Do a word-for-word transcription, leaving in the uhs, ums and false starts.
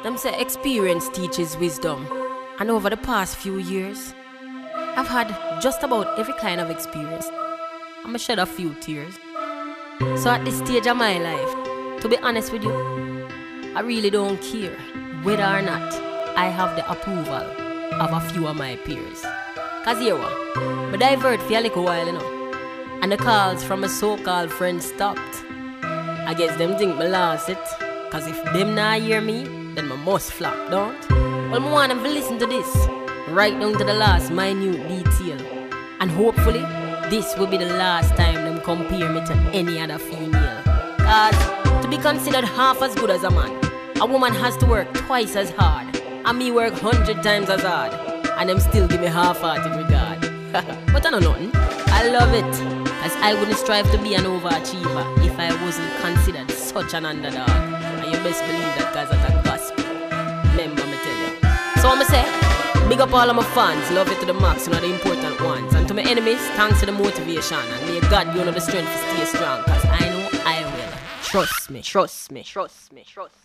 Them say experience teaches wisdom. And over the past few years, I've had just about every kind of experience. I'ma shed a few tears. So at this stage of my life, to be honest with you, I really don't care whether or not I have the approval of a few of my peers. Cause here what, I divert for a little while, you know, and the calls from my so-called friends stopped. I guess them think me lost it, cause if them not hear me, then I must flop, don't? Well, I want them to listen to this, right down to the last minute detail. And hopefully, this will be the last time them compare me to any other female. Cause to be considered half as good as a man, a woman has to work twice as hard, and me work hundred times as hard, and them still give me half-hearted regard. But I know nothing. I love it, as I wouldn't strive to be an overachiever if I wasn't considered such an underdog. And you best believe that cause that's a gospel. Remember me tell you. So I'ma say, big up all of my fans, love it to the max, you know the important ones. And to my enemies, thanks for the motivation. And may God give you the strength to stay strong, cause I know I will. Trust me, trust me, trust me, trust me.